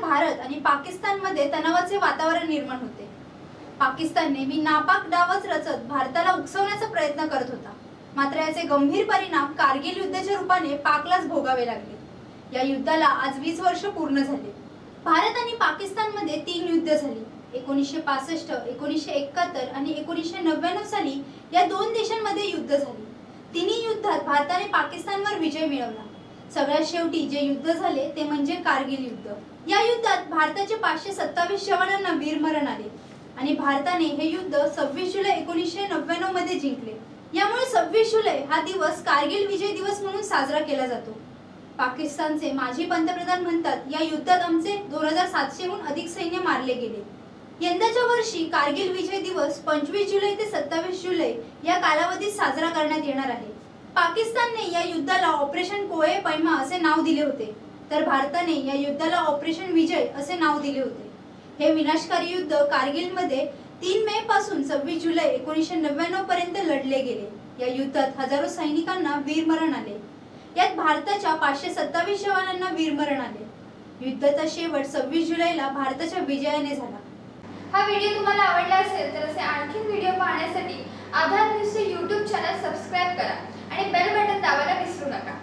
भारत आणि पाकिस्तानमध्ये तणावाचे वातावरण निर्माण होते। पाकिस्तान नेहमी नापाक डावच रचत भारताला उकसवण्याचा प्रयत्न करत होता। मात्र याचे गंभीर परिणाम कारगिल युद्धाच्या रूपाने पाकलाच भोगावे लागले। या युद्धाला आज 20 वर्ष पूर्ण झाले। भारत आणि पाकिस्तानमध्ये 3 युद्ध झाली। 1965, 1971 आणि 1999 साली या 2 देशांमध्ये युद्ध झाली। तिन्ही युद्धात भारताने पाकिस्तानवर विजय मिळवला। सगळ्यात शेवटी जे युद्ध झाले ते म्हणजे कारगिल युद्ध। या युद्धात भारताचे 527 जवानांना वीरमरण आले आणि भारताने हे युद्ध 26 जुलै 1999 मध्ये जिंकले। यामुळे 26 जुलै हा दिवस कारगिल विजय दिवस म्हणून साजरा केला जातो। पाकिस्तानचे माजी पंतप्रधान म्हणतात, या युद्धात आमचे 2700 हून अधिक सैन्य मारले गेले। यंदाच्या वर्षी कारगिल विजय दिवस 25 जुलै ते 27 जुलै या कालावधीत साजरा करण्यात येणार आहे। पाकिस्तानने या युद्धाला ऑपरेशन कोए पैमा असे नाव दिले होते, तर भारताने या युद्धाला ऑपरेशन विजय असे नाव दिले होते। हे विनाशकारी युद्ध कारगिलमध्ये 3 मे पासून 26 जुलै 1999 पर्यंत लढले गेले। या युद्धात हजारो सैनिकांना वीरमरण आले। यात भारताच्या 527 जवानांना वीरमरण आले। युद्धाचा शेवट 26 जुलैला भारताच्या विजयाने झाला। हा व्हिडिओ तुम्हाला आवडला असेल तर असे आणखी व्हिडिओ पाहण्यासाठी आधार न्यूजचे YouTube चॅनल सबस्क्राइब करा आणि बेल बटन दाबायला विसरू नका।